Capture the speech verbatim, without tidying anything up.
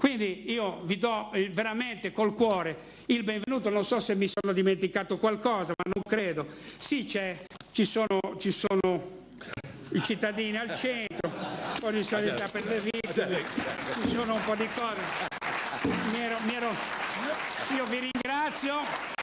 Quindi io vi do veramente col cuore il benvenuto, non so se mi sono dimenticato qualcosa, ma non credo. Sì, c'è, ci sono, ci sono i cittadini al centro, un po' di solidarietà per le vittime, ci sono un po' di cose. Mi ero, mi ero, io vi ringrazio.